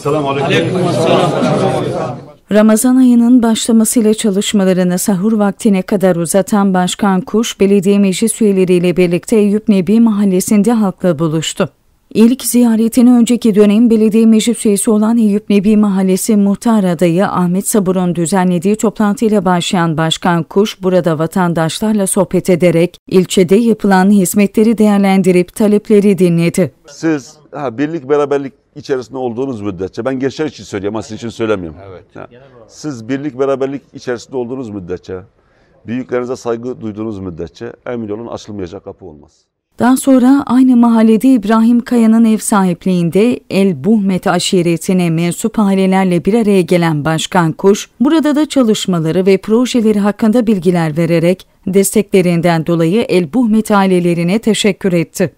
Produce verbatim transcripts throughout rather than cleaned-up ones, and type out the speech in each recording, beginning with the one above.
Selamun aleyküm. Ramazan ayının başlamasıyla çalışmalarını sahur vaktine kadar uzatan Başkan Kuş, belediye meclis üyeleriyle birlikte Eyüp Nebi Mahallesi'nde halkla buluştu. İlk ziyaretini önceki dönem belediye meclis üyesi olan Eyüp Nebi Mahallesi muhtar adayı Ahmet Sabur'un düzenlediği toplantıyla başlayan Başkan Kuş, burada vatandaşlarla sohbet ederek ilçede yapılan hizmetleri değerlendirip talepleri dinledi. Siz ha, birlik beraberlik içerisinde olduğunuz müddetçe, ben gençler için söyleyeyim, sizin için söylemiyorum. Evet. Ha, siz birlik beraberlik içerisinde olduğunuz müddetçe, büyüklerinize saygı duyduğunuz müddetçe emin olun açılmayacak kapı olmaz. Daha sonra aynı mahallede İbrahim Kaya'nın ev sahipliğinde El Buhmet aşiretine mensup ailelerle bir araya gelen Başkan Kuş, burada da çalışmaları ve projeleri hakkında bilgiler vererek desteklerinden dolayı El Buhmet ailelerine teşekkür etti.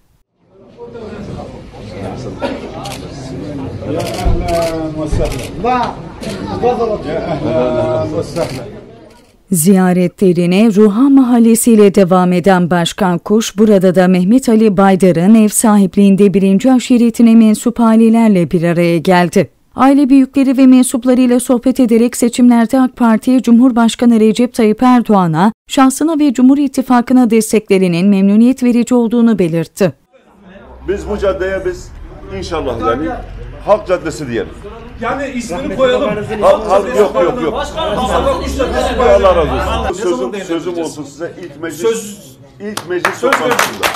Ziyaretlerine Ruha Mahallesi ile devam eden Başkan Kuş, burada da Mehmet Ali Baydar'ın ev sahipliğinde birinci aşiretine mensup ailelerle bir araya geldi. Aile büyükleri ve mensuplarıyla sohbet ederek seçimlerde AK Parti'ye Cumhurbaşkanı Recep Tayyip Erdoğan'a, şahsına ve Cumhur İttifakı'na desteklerinin memnuniyet verici olduğunu belirtti. Biz bu caddeye biz inşallah yani Halk Caddesi diyelim. Yani ismini koyalım. Halk, halk yok yok yok. Allah razı olsun. Sözüm, zaman sözüm olsun size ilk meclis Söz, ilk meclis toplantısında.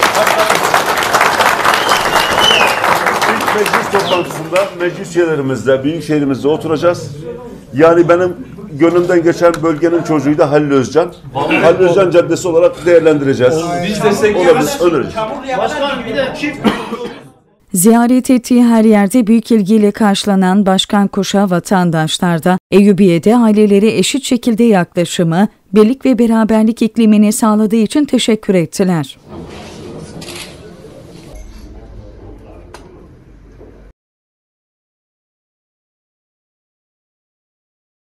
İlk meclis toplantısında meclis üyelerimizle, büyük şehrimizde oturacağız. Yani benim gönlümden geçen bölgenin çocuğu da Halil Özcan. Halil Özcan Caddesi olarak değerlendireceğiz. Biz destekliyoruz. Başkan bir de çift. Ziyaret ettiği her yerde büyük ilgiyle karşılanan Başkan Kuş'a vatandaşlar da Eyüpiye'de ailelere eşit şekilde yaklaşımı, birlik ve beraberlik iklimini sağladığı için teşekkür ettiler.